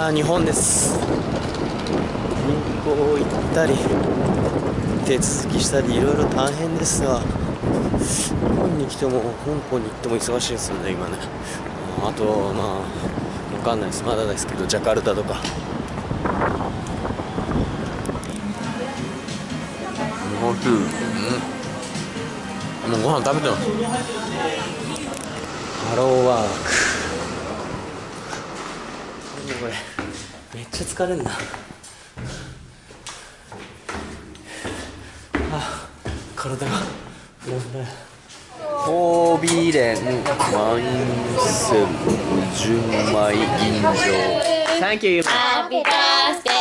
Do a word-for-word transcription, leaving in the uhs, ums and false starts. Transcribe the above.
あ日本です。銀行行ったり手続きしたりいろいろ大変ですが、日本に来ても香港に行っても忙しいですよね今ね。あとまあわかんないです、まだですけどジャカルタとか。おいしい。うん、もうご飯食べてます。ハローワーク。これめっちゃ疲れんな。あ、体がフラフラ。ホービーレンワンセブン純米吟醸。 Thank you. Happy birthday